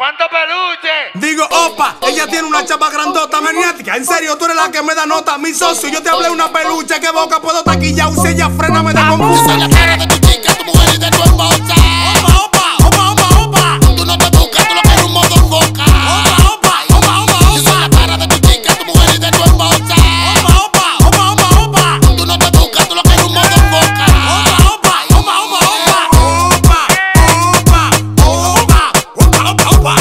¿Cuánto peluche? Digo, opa, ella tiene una chapa grandota, maniática. En serio, tú eres la que me da nota. Mi socio, yo te hablé una peluche. ¿Qué boca puedo taquillar? Si ella frena, me da con Yo soy la cara de tu chica, tu mujer y de tu esposa. Opa, opa, opa, opa, opa. Tú no te buscas, tú lo que eres un modo foca. Opa, opa, opa, opa. Yo soy la cara de tu chica, tu mujer y de tu esposa. Opa, opa, opa, opa, opa. Tú no te buscas, tú lo que eres un modo foca. Opa, opa, opa, opa, opa. Opa, opa, opa, opa, opa.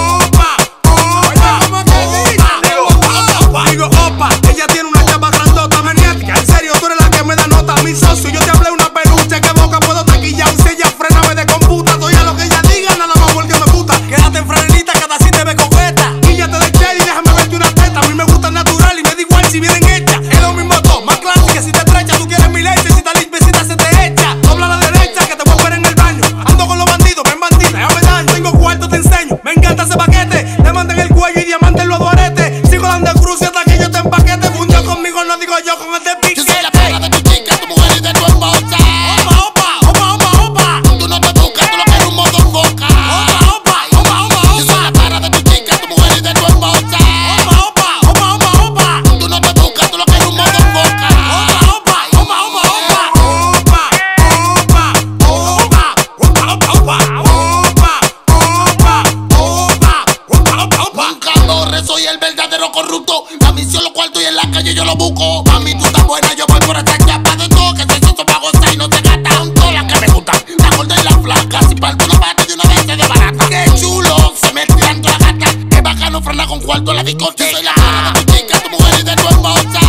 Digo, opa, ella tiene una chapa grandota, maniática. En serio, tú eres la que me da nota. Mi socio, yo te hablé una peluche. ¿Qué boca puedo taquillar? Si ella frena, me de computa. Doy a lo que ella diga, nada más porque me gusta. Quédate en franelita, cada si te ve coqueta. Quíllate de cherry, déjame verte una teta. A mí me gusta natural y me da igual si vienen hechas. Es lo mismo todo, más clásica. Si te estrecha, tú quieres mi leche. Si te limpiecita, se te echa. Dobla a la derecha, que te voy a ver en el baño. Ando con los bandidos, ven bandida, ya me dan. Tengo cuarto, te enseño. Me encanta ese paquete. Te mandan el cuello y diamante en los aretes. Sigo dando cruce hasta que yo te empaquete. Fundió conmigo, no digo yo con este piquete. Yo soy la cara de tu chica, tu mujer y de tu esposa. Opa, opa, opa, opa. Tú no te buscas, tú lo que eres un modo foca. Opa, opa, opa, opa, Yo soy la cara de tu chica, tu mujer y de tu esposa. opa, opa, opa, opa. Tú no te buscas, tú lo que eres un modo foca. Opa, opa, opa, opa, opa. Opa, opa, opa, opa. Nunca torre, soy el verdadero corrupto. La misión los cuartos y en la calle yo lo busco. Mami, tú estás buena, yo voy por esta chapa de todo. Que soy soso pa' gozar y no te gasta. Son todas las que me gustan, la gorda y la flaca. Si parto una pata de una vez se desbarata. Qué chulo, se me tiran todas las gatas. Qué bacano frena con cuarto en la discoteca. Yo soy la cara de tu chica, tu mujer y de tu esposa.